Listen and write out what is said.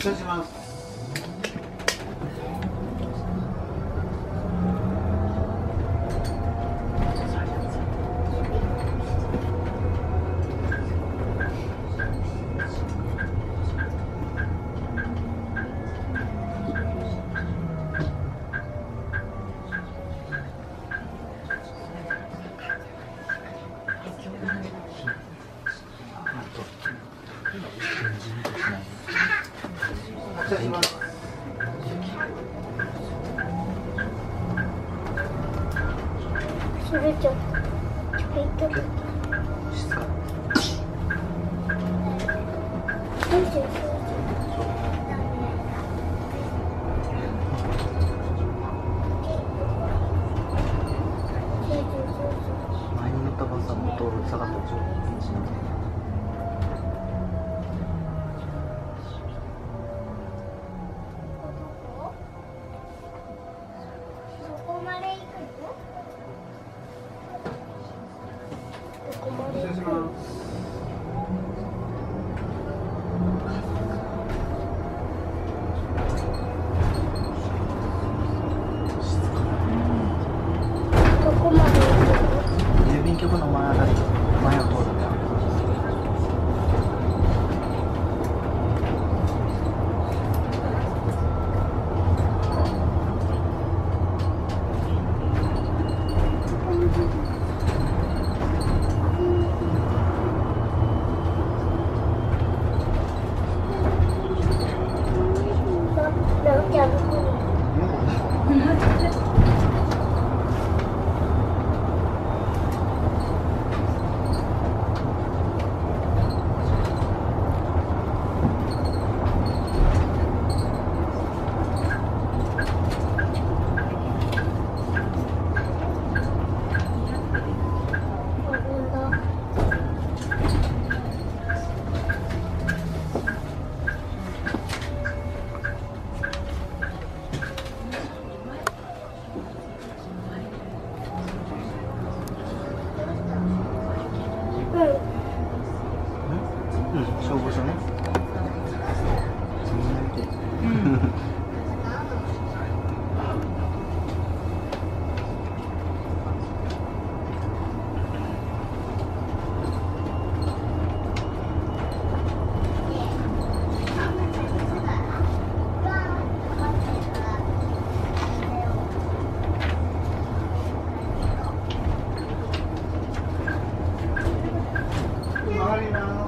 発車します。発車します。 それちょっと静か。前に乗ったバスはもっと下がったでしょ。失礼します。 どこまで行くの？ 郵便局の前あたり、前を通るんだよ。 なおちゃんどこに？消防署ね。そんな見て。曲がります。